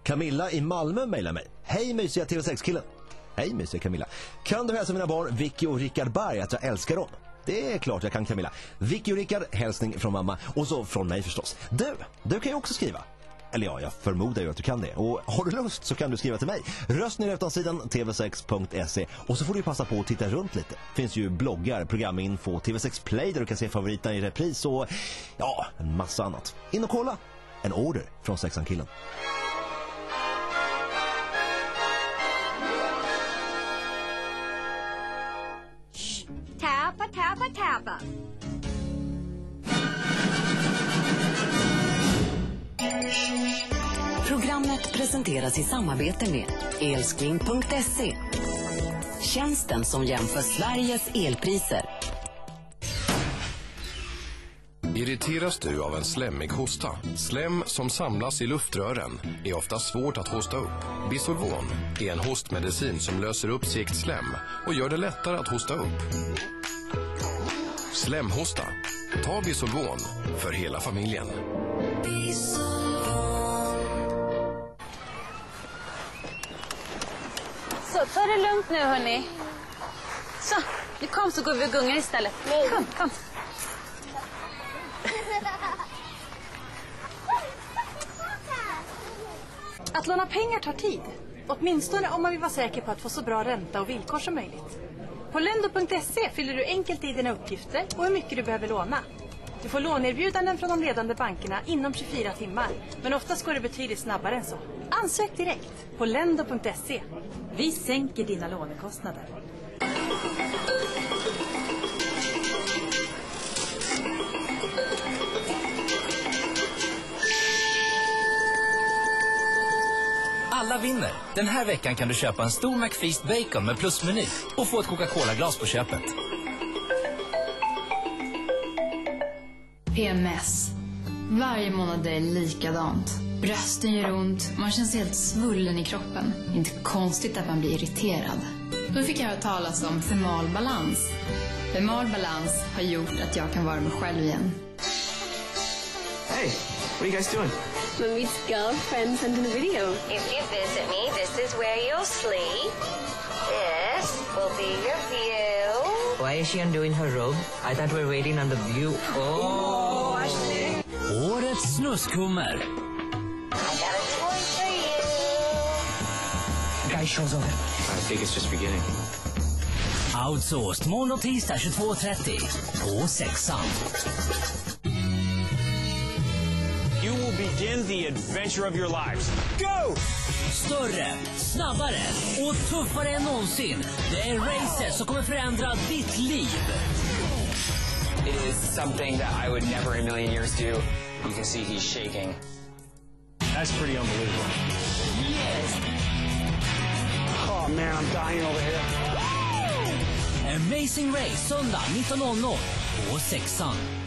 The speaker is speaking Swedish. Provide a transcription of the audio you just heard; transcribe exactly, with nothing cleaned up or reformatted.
Camilla i Malmö mejlar mig. Hej mysiga T V sex-killen. Hej mysiga Camilla. Kan du hälsa mina barn Vicky och Rickard Berg att jag älskar dem? Det är klart jag kan, Camilla. Vicky och Rickard, hälsning från mamma. Och så från mig förstås. Du, du kan ju också skriva. Eller ja, jag förmodar ju att du kan det. Och har du lust så kan du skriva till mig. Röst ner efter sidan t v sex punkt se. Och så får du passa på att titta runt lite. Finns ju bloggar, programinfo, T V sex Play där du kan se favoriterna i repris och ja, en massa annat. In och kolla. En order från Sexan-killen. Tappa, tappa, tappa. Programmet presenteras i samarbete med Elskling punkt se. Tjänsten som jämför Sveriges elpriser. Irriteras du av en slemmig hosta? Slem som samlas i luftrören är ofta svårt att hosta upp. Bisolvon är en hostmedicin som löser upp segt slem och gör det lättare att hosta upp. Slemhosta. Ta Bisolvon för hela familjen. Så, ta det lugnt nu hörni. Så, nu kom så går vi och gungar istället. Nej. Kom, kom. Att låna pengar tar tid. Åtminstone om man vill vara säker på att få så bra ränta och villkor som möjligt. På lendo punkt se fyller du enkelt i dina uppgifter och hur mycket du behöver låna. Du får låneerbjudanden från de ledande bankerna inom tjugofyra timmar. Men oftast går det betydligt snabbare än så. Ansök direkt på lendo punkt se. Vi sänker dina lånekostnader. Alla vinner. Den här veckan kan du köpa en stor McFeast Bacon med plusmeny och få ett Coca-Cola-glas på köpet. P M S. Varje månad är likadant. Brösten gör ont, man känns helt svullen i kroppen. Inte konstigt att man blir irriterad. Då fick jag höra talas om Femal Balans. Femal Balans har gjort att jag kan vara mig själv igen. Hey, what are you guys doing? Mommy's girlfriend sent in a video. If you visit me, this is where you'll sleep. This will be your view. Why is she undoing her robe? I thought we were waiting on the view. Oh, Ashley! Årets snuskummer. I got a toy for you. Guy shows over. I think it's just beginning. Outsourced, måndag och tisdag tjugotvå trettio på Sexan. You will begin the adventure of your lives. Go! Större, snabbare och tuffare än någonsin. Det är racet som kommer förändra ditt liv. It is something that I would never in a million years do. You can see he's shaking. That's pretty unbelievable. Yes. Oh man, I'm dying over here. Amazing Race, söndag nitton noll noll på Sexan.